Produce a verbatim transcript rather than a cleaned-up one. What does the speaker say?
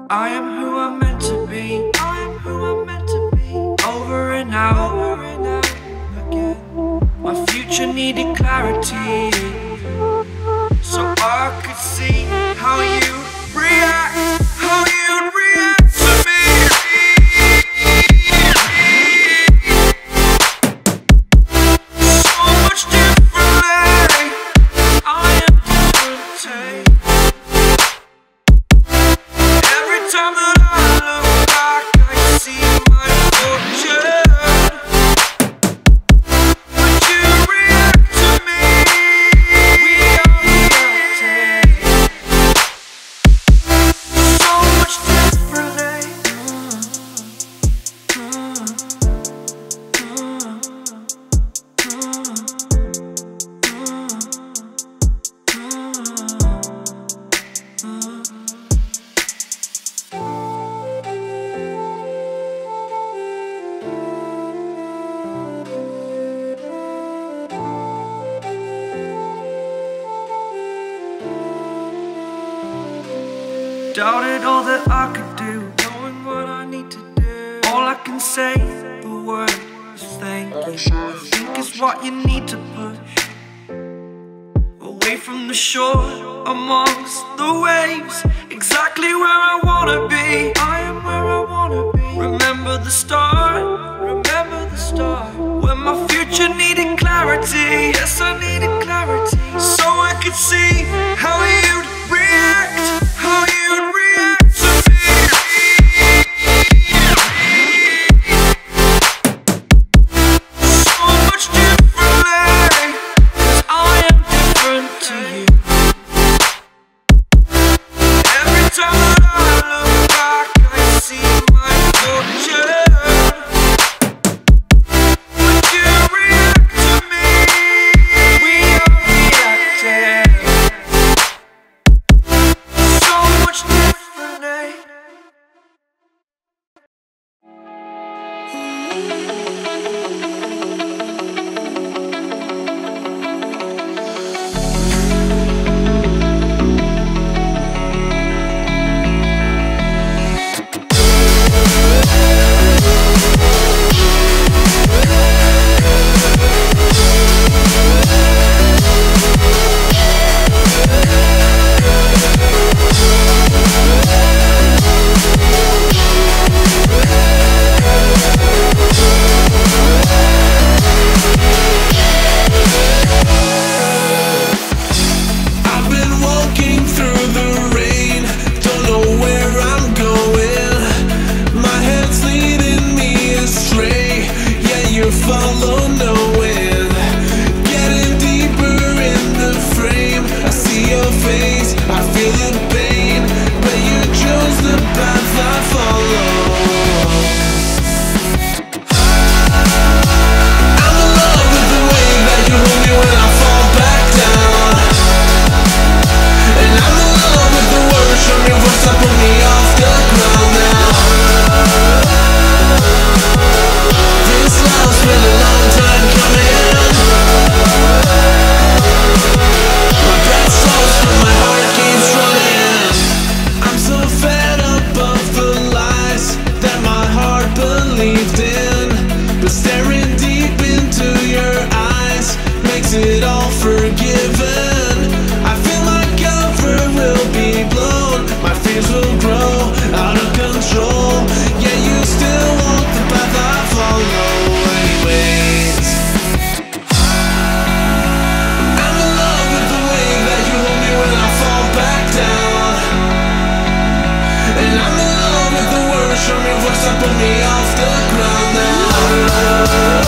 I am who I'm meant to be. I am who I'm meant to be. Over and out, over and out again. My future needed clarity, so I could see how you react, how you react to me. So much differently. I am different. Every time that I look back, I see my fortune. Would you react to me? We are reacting so much differently. Doubted all that I could do, knowing what I need to do. All I can say, the word is thank you. I think it's what you need to push away from the shore, amongst the waves, exactly where I wanna be. I am where I wanna be. Remember the start, remember the start, when my future needed clarity. Yes, I needed clarity, so I could see how you'd react, how you'd react to me. So much differently, 'cause I am different to you. Every time that I look back, I see my fortune. Would you react to me? We are reacting so much differently. I've been walking through the rain, don't know where I'm going. My head's leading me astray, yeah, you follow knowing. Getting deeper in the frame, I see your face, I feel the pain, but you chose the path I follow. I'm in love with the way that you hold me when I fall back down. And I'm in love with the words from your voice that pull me off the ground now. This love's been a long time coming. My breath slows but my heart keeps running. I'm so fed up of the lies that my heart believed in, but staring deep into your eyes makes it all forgiven. I feel my cover will be blown, my fears will grow out of control. Yeah, you still walk the path I follow anyways. I'm in love with the way that you hold me when I fall back down. And I'm in love with the words from your voice that pull me off the ground now.